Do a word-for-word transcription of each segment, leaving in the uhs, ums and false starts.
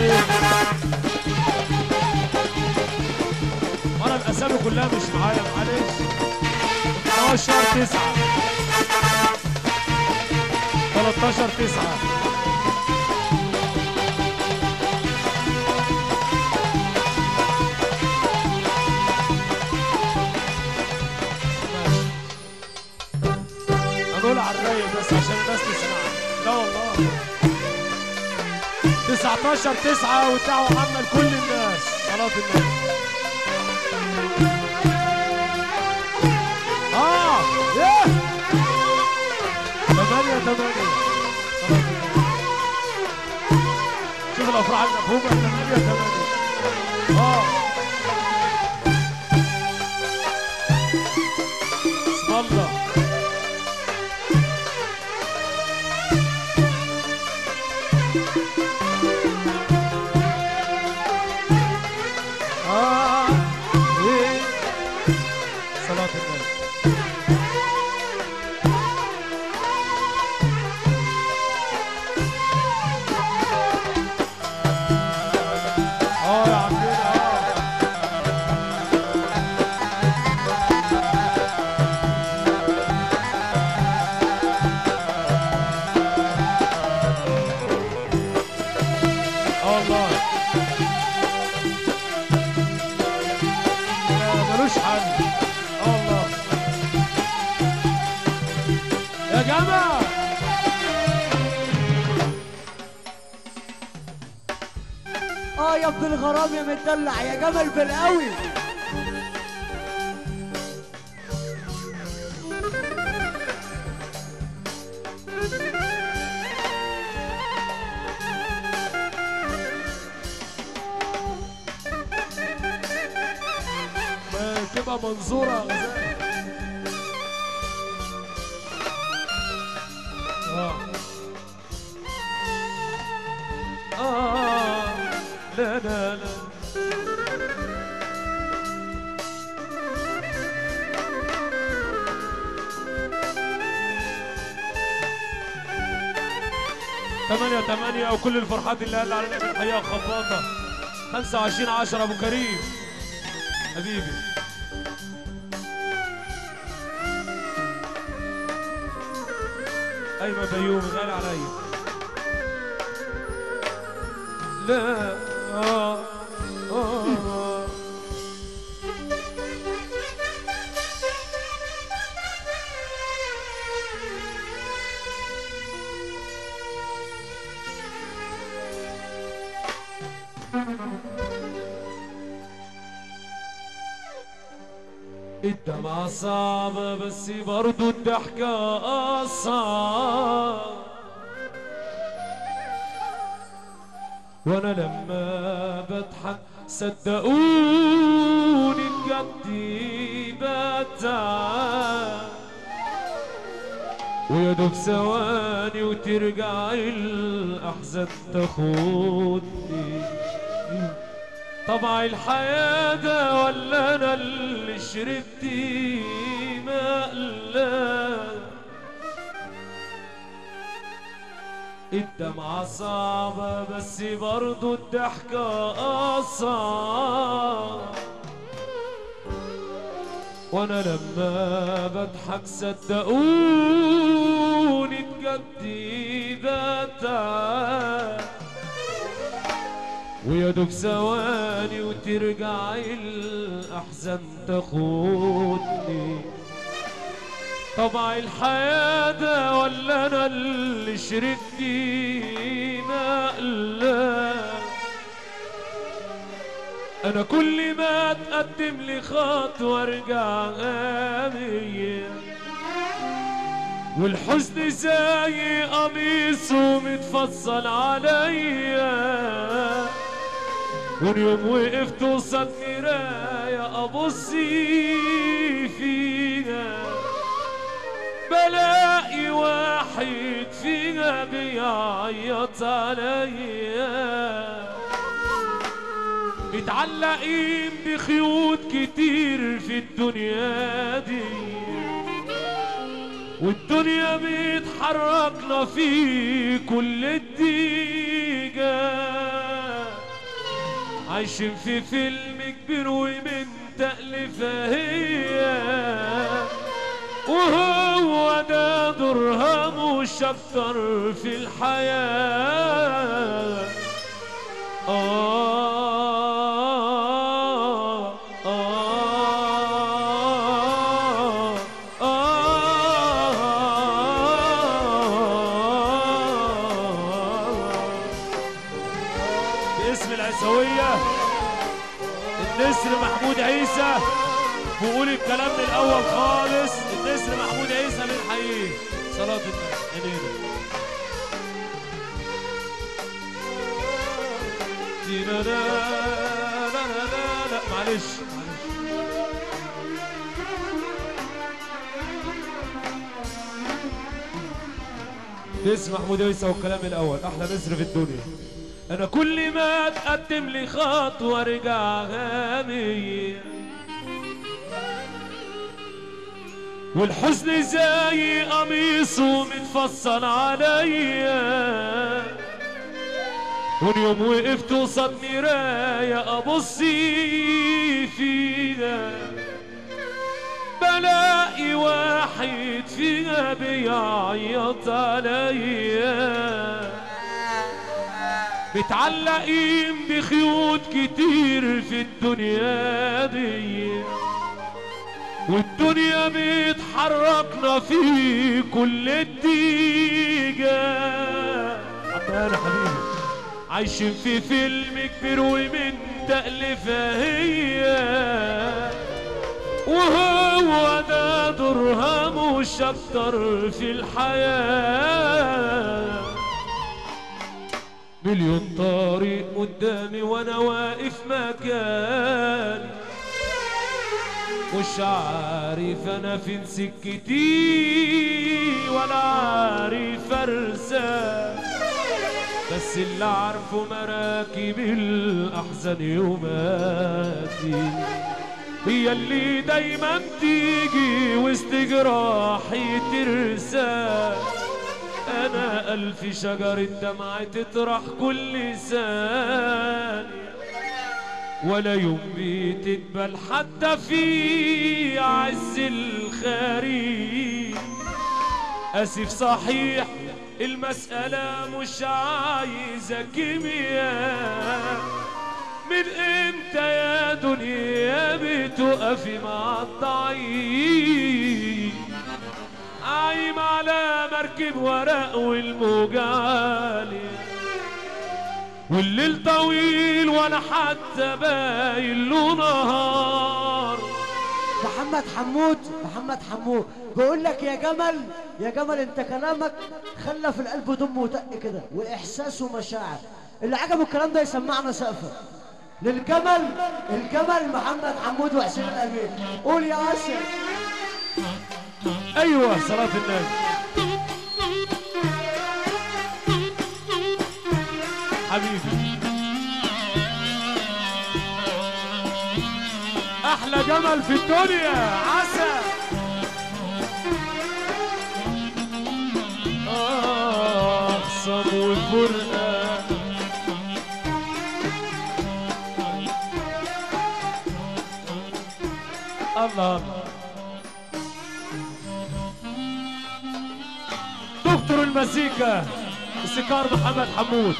عليك. انا الاسامي كلها مش معايا معلش. اتناشر تسعة تلتاشر تسعة هنقول على الرايق بس عشان الناس تسمع. لا والله تسعتاشر تسعة والدعوة عامة لكل الناس. صلاة النبي. اه ايه تمانية تمانية. صلاة النبي. شوف الافراح المفهومة. تمانية تمانية. اه اسم الله. آه إيه صلاة النبي. آه يا عمنا آه والله ملوش حل. اه والله يا جماعة. اه يا ابن الغرام يا متدلع يا جمل بالقوي. ما تبقى منظورة غزال. اه اه لا لا لا تمانية تمانية وكل الفرحات اللي قال علينا بالحقيقة خباطة. خمسة وعشرين عشرة أبو كريم حبيبي. أيمن بيومي غالي عليا. لا آه آه الدمعة صعبة بس برضو الضحكة أصعب. وأنا لما بضحك صدقوني بجد بتعب. ويا دوب ثواني وترجع الأحزان تاخدني. طبع الحياة ده ولا أنا اللي شربت مقلب. الدمعة صعبة بس برضو الضحكة أصعب. وأنا لما بضحك صدقوني بجد بتعب. ويا دوب ثواني وترجع الأحزان تاخدني. طبع الحياة ده ولا أنا اللي شربت مقلب. أنا كل ما أتقدم لي خطوة أرجع آمية. والحزن زي قميصه متفصل عليا. واليوم وقفت قصاد مراية أبص فيها بلاقي واحد فيها بيعيط عليا. متعلقين بخيوط كتير في الدنيا دي. والدنيا بيتحركنا في كل الدقيقة. عايشين في فيلم كبير ومن تأليفها هي، وهو ده دورها مش أكتر في الحياة. آه النسر محمود عيسى، بقول الكلام من الاول خالص. النسر محمود عيسى بنحييه. صلاة النبي عينينا. لا لا لا لا لا معلش معلش. نسر محمود عيسى والكلام الاول. احلى نسر في الدنيا. أنا كل ما تقدم لي خطوة أرجع غامي، والحزن زي قميصه متفصل عليا، واليوم وقفت قصاد مراية أبص فيها بلاقي واحد فيها بيعيط عليا، متعلقين بخيوط كتير في الدنيا دي، والدنيا بتحركنا في كل اتجاه. عمال حبيبي عايشين في فيلم كبير ومن تأليفها هي، وهو ده دورها مش أكتر في الحياة. مليون طريق قدامي وانا واقف مكاني، مش عارف انا فين سكتي ولا عارف ارسى، بس اللي عارفه مراكب الاحزان يوماتي هي اللي دايما تيجي وسط جراحي ترسى. أنا ألف شجرة دمعة تطرح كل ثانية، ولا يوم بتدبل حتى في عز الخريف. آسف صحيح المسألة مش عايزة كيمياء، من امتى يا دنيا بتقفي مع الضعيف؟ عايم على مركب ورق والموج عالي، والليل طويل ولا حتى باين له نهار. محمد حمود محمد حمود بقول لك يا جمل يا جمل، انت كلامك خلى في القلب دم وطق كده واحساس ومشاعر. اللي عجبه الكلام ده يسمعنا سقفه للجمل. الجمل محمد حمود وحسين الامين. قول يا اسر. ايوه صلاة النبي. حبيبي احلى جمل في الدنيا عسى. آه خصم وفرقة الله. دكتور المزيكا السكار محمد حمود.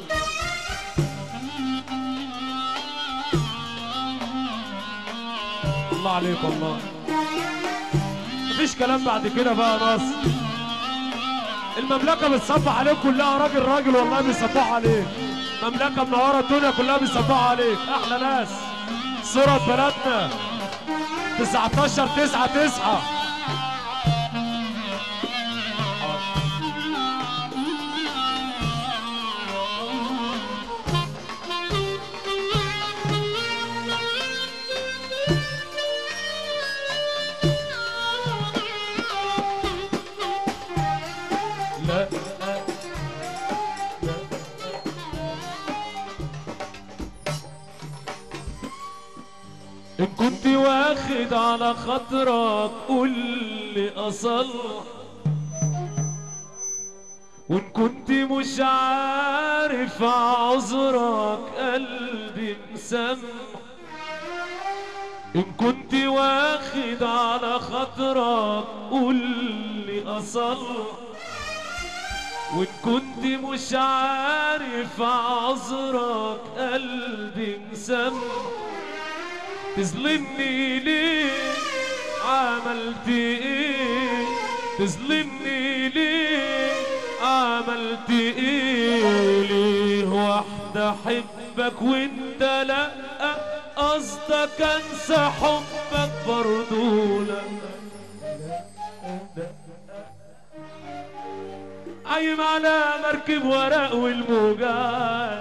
الله عليك والله. مفيش كلام بعد كده بقى ناس. المملكة بتصبح عليك كلها راجل راجل والله بيصبحوا عليك. مملكة منورة الدنيا كلها بيصبحوا عليك. أحلى ناس. صورة بلدنا تسعتاشر تسعة تسعة. لا إن كنت واخد على خاطرك قول لي أصلح، وإن كنت مش عارف عذرك قلبي مسامح. إن كنت واخد على خاطرك قول لي أصلح، وإن كنت مش عارف عذرك قلبي مسامح. تظلمني ليه؟ عملت إيه؟ تظلمني ليه؟ عملت إيه؟ ليه واحدة أحبك وأنت لأ؟ قصدك انسى حبك برضو لا. عايم على مركب ورق والموجات،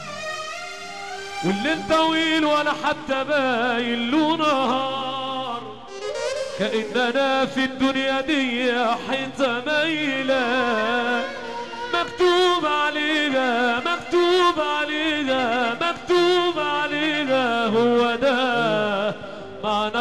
والليل طويل ولا حتى باين له نهار، كأننا في الدنيا دي حيطة مايلة مكتوب عليها مكتوب عليها مكتوب عليها هو ده معنى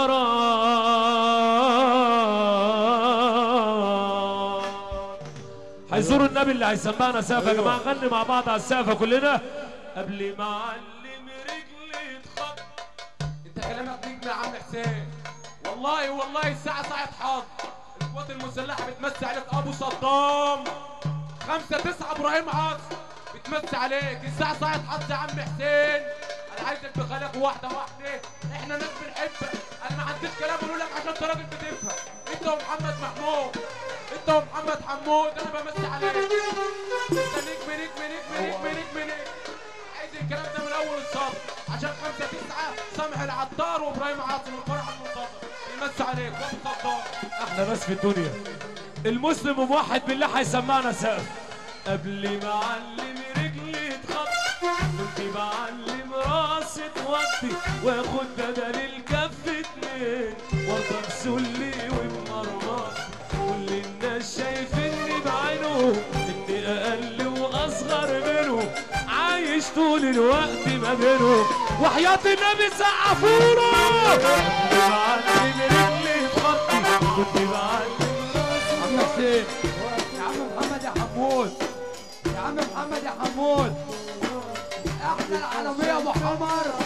المرار. هيزوروا النبي اللي هيسمعنا سقف يا جماعه، نغني مع بعض على السقف كلنا. قبل ما اعلم رجلي اتخط. انت كلامك نجم يا عم حسين، والله والله الساعه ساعه حظ. القوات المسلحه بتمسي عليك ابو صدام خمسة تسعة ابراهيم عاصم بتمسي عليك. الساعة ساعة حظ يا عم حسين، انا عايزك بخلق واحدة واحدة، احنا ناس بنحبك، انا ما عنديش كلام اقول لك عشان انت راجل بتفهم، انت ومحمد محمود، انت ومحمد حمود انا بمسي عليك. انت نجم نجم نجم نجم نجم نجم. عايز الكلام ده من اول الصف عشان خمسة تسعة سامح العطار وابراهيم عاصم الفرح المنتظر بيمسي عليك وابو صدام. احلى ناس في الدنيا. المسلم موحد بالله هيسمعنا سقف. قبل ما اعلم رجلي اتخط كنت بعلم راسي توطي واخد بدل الكف اتنين وارضى بسلي وبمرمط. كل الناس شايفيني بعينهم اني اقل واصغر منهم، عايش طول الوقت ما بينهم وحياة النبي سقفونا. قبل ما اعلم رجلي اتخط كنت بعلم حسين يا عم محمد يا حمود، يا عم محمد يا حمود، احنا العالمية ابو حمر